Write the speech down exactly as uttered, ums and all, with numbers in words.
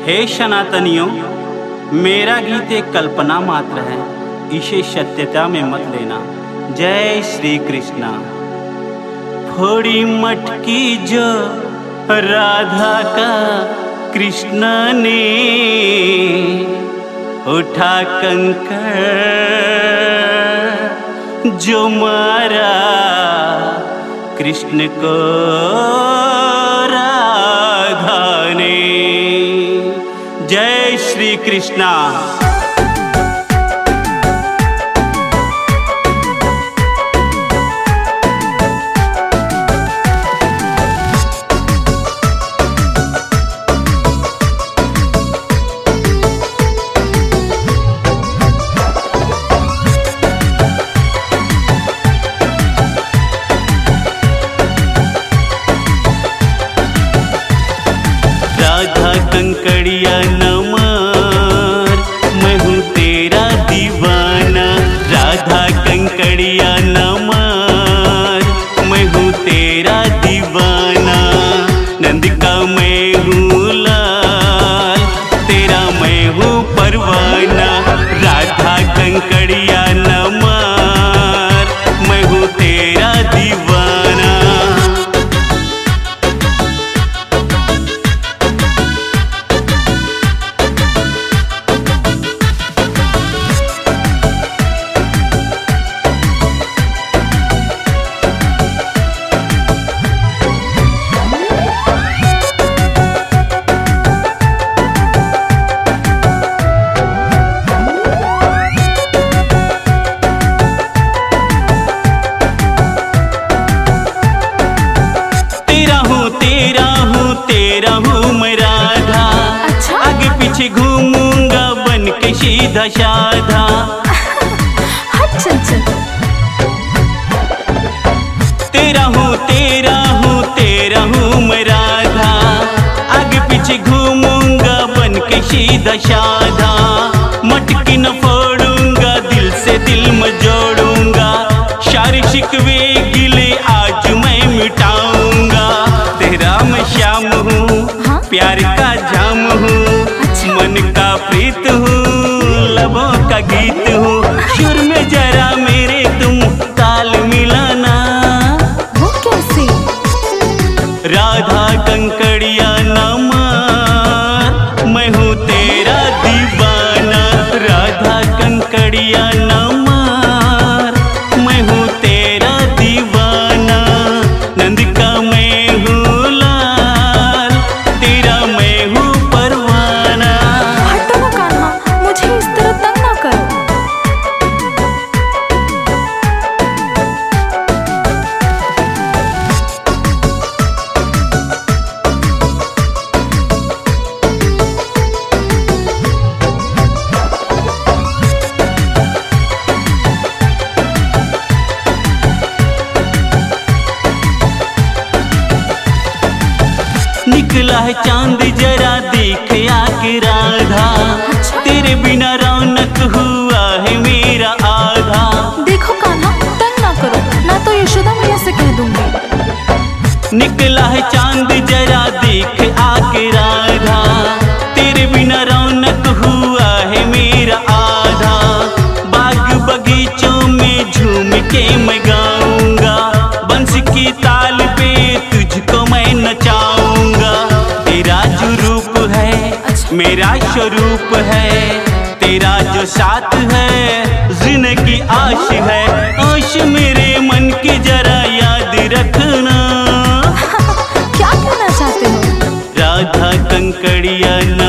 हे सनातनियों, मेरा गीत एक कल्पना मात्र है, इसे सत्यता में मत लेना। जय श्री कृष्णा। फोड़ी मटकी जो राधा का कृष्ण ने, उठा कंकर जो मारा कृष्ण को राधा ने। जय श्री कृष्णा। राधा कंकड़िया न मार, मैं हूँ तेरा दीवाना। राधा कंकड़िया न मार, मैं हूँ तेरा दीवाना। नंद का मैं हूँ लाल, तेरा मैं हूँ परवाना। राधा कंकड़िया न मार, मैं हूँ तेरा दीवाना। तेरा हूँ मैं राधा। अच्छा? आगे पीछे घूमूंगा बन के सीधा साधा। अच्छा अच्छा। तेरा हूँ तेरा हूँ तेरा हूँ मैं राधा। आगे पीछे घूमूंगा बन के सीधा साधा। मटकी न फोड़ूंगा, दिल से दिल में जोड़ूंगा। सारे शिकवे गिले आज मैं मिटाऊंगा। तेरा मैं श्याम हूँ, हाँ? प्यार का जाम हूँ। अच्छा? मन का प्रीत हूँ, लबों का गीत हूँ। सुर में जरा मेरे तुम ताल मिलाना। वो कैसे? राधा कंकड़िया न मार, मैं हूँ तेरा दीवाना। राधा कंकड़िया न मार, मैं हूँ तेरा दीवाना। नंद का मैं हूँ लाल, तेरा मैं हूँ परवाना। हटो ना कान्हा, मुझे इस तरह तंग ना करो। निकला है चांद जरा देख आके राधा। अच्छा? तेरे बिना रौनक हुआ है मेरा आधा। देखो कान्हा, तंग ना करो, ना तो यशोदा मैया से कह दूंगी। निकला है चांद जरा देख आके राधा। तेरे बिना रौनक हुआ है मेरा आधा। बाग बगीचों में झूम के मैं गाऊंगा। बंस की ताल पे तुझको मैं नचाऊंगा। तेरा जो रूप है, अच्छा? मेरा स्वरूप है। तेरा जो साथ है, जिंदगी आश है। आश मेरे मन की जरा याद रखना। क्या कहना चाहते हो? राधा कंकड़िया